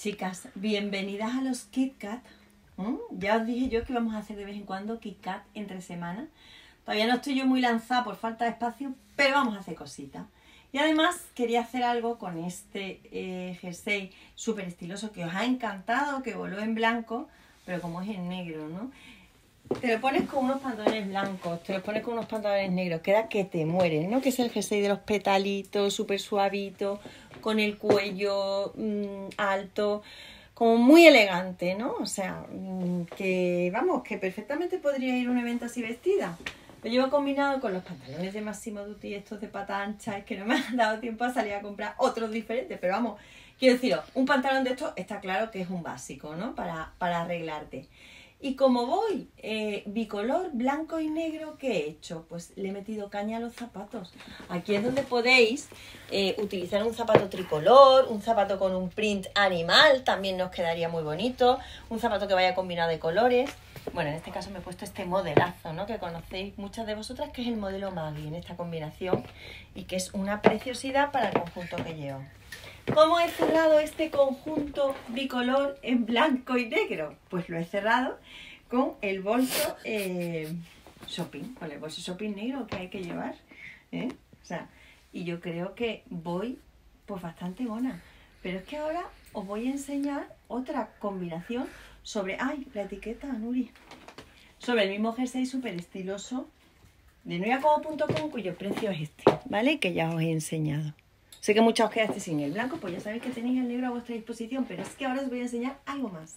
Chicas, bienvenidas a los Kit Kat. Ya os dije yo que íbamos a hacer de vez en cuando Kit Kat entre semana. Todavía no estoy yo muy lanzada por falta de espacio, pero vamos a hacer cositas. Y además quería hacer algo con este jersey súper estiloso que os ha encantado, que voló en blanco, pero como es en negro, ¿no? Te lo pones con unos pantalones blancos, te lo pones con unos pantalones negros, queda que te mueres, ¿no? Que es el jersey de los petalitos, súper suavito, con el cuello alto, como muy elegante, ¿no? O sea, que vamos, que perfectamente podría ir a un evento así vestida. Lo llevo combinado con los pantalones de Massimo Dutti, estos de pata ancha, es que no me han dado tiempo a salir a comprar otros diferentes, pero vamos, quiero deciros, un pantalón de estos está claro que es un básico, ¿no? Para arreglarte. Y como voy bicolor, blanco y negro, ¿qué he hecho? Pues le he metido caña a los zapatos. Aquí es donde podéis utilizar un zapato tricolor, un zapato con un print animal, también nos quedaría muy bonito, un zapato que vaya combinado de colores. Bueno, en este caso me he puesto este modelazo, ¿no? Que conocéis muchas de vosotras, que es el modelo Maggie en esta combinación y que es una preciosidad para el conjunto que llevo. ¿Cómo he cerrado este conjunto bicolor en blanco y negro? Pues lo he cerrado con el bolso shopping, con el bolso shopping negro que hay que llevar, O sea, y yo creo que voy pues bastante mona. Pero es que ahora os voy a enseñar otra combinación sobre, ¡ay! La etiqueta, Nuri. Sobre el mismo jersey súper estiloso de nuyacobo.com, cuyo precio es este, ¿vale? Que ya os he enseñado. Sé que muchos os quedasteis sin el blanco, pues ya sabéis que tenéis el negro a vuestra disposición, pero es que ahora os voy a enseñar algo más.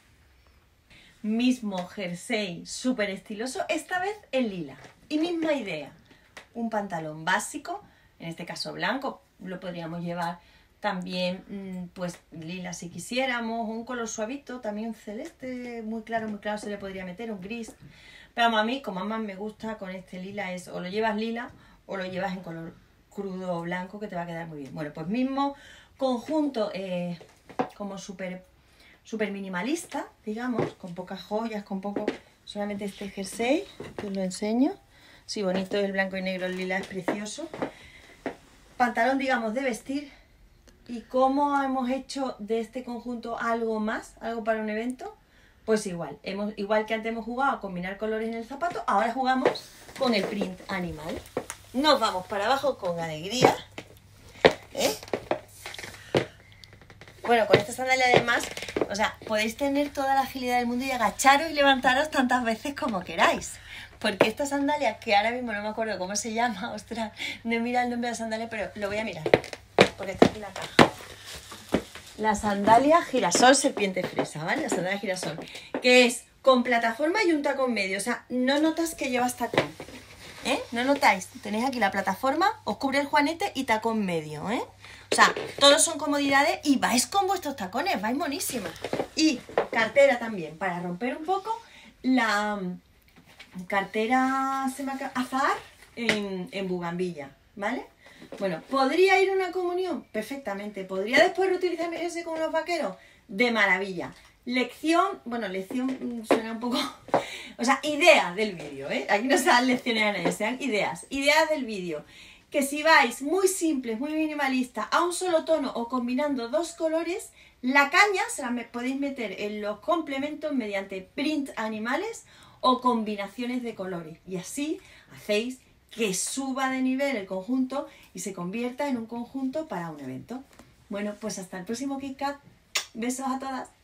Mismo jersey súper estiloso, esta vez en lila. Y misma idea, un pantalón básico, en este caso blanco, lo podríamos llevar también pues lila si quisiéramos, un color suavito, también celeste, muy claro se le podría meter, un gris. Pero a mí, como más me gusta con este lila, es o lo llevas lila o lo llevas en color crudo o blanco, que te va a quedar muy bien. Bueno, pues mismo conjunto como súper minimalista, digamos, con pocas joyas, con poco, solamente este jersey, que os lo enseño. Sí, bonito, el blanco y negro, el lila es precioso. Pantalón, digamos, de vestir. ¿Y cómo hemos hecho de este conjunto algo más, algo para un evento? Pues igual, igual que antes hemos jugado a combinar colores en el zapato, ahora jugamos con el print animal. Nos vamos para abajo con alegría. Bueno, con esta sandalia además, o sea, podéis tener toda la agilidad del mundo y agacharos y levantaros tantas veces como queráis. Porque esta sandalia, que ahora mismo no me acuerdo cómo se llama, ostras, no he mirado el nombre de la sandalia, pero lo voy a mirar, porque está aquí en la caja. La sandalia girasol serpiente fresa, ¿vale? La sandalia girasol, que es con plataforma y un tacón medio, o sea, no notas que llevas tacón. ¿No notáis? Tenéis aquí la plataforma, os cubre el juanete y tacón medio, O sea, todos son comodidades y vais con vuestros tacones, vais monísimas. Y cartera también, para romper un poco la cartera azahar en bugambilla, ¿vale? Bueno, ¿podría ir a una comunión? Perfectamente. ¿Podría después reutilizar mi jersey con unos vaqueros? De maravilla. Lección, bueno, lección suena un poco... O sea, idea del vídeo, Aquí no se dan lecciones a nadie, sean ideas. Ideas del vídeo. Que si vais muy simples, muy minimalistas, a un solo tono o combinando dos colores, la caña se la podéis meter en los complementos mediante print animales o combinaciones de colores. Y así hacéis que suba de nivel el conjunto y se convierta en un conjunto para un evento. Bueno, pues hasta el próximo Kit Kat. Besos a todas.